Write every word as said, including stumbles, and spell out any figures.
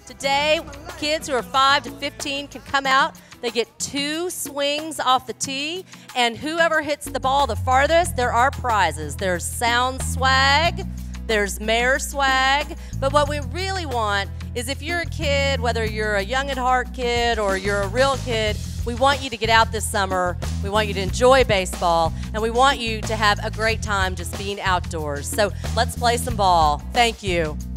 Today, kids who are five to fifteen can come out. They get two swings off the tee, and whoever hits the ball the farthest, there are prizes. There's sound swag, there's mayor swag, but what we really want is if you're a kid, whether you're a young at heart kid or you're a real kid, we want you to get out this summer, we want you to enjoy baseball, and we want you to have a great time just being outdoors. So let's play some ball. Thank you.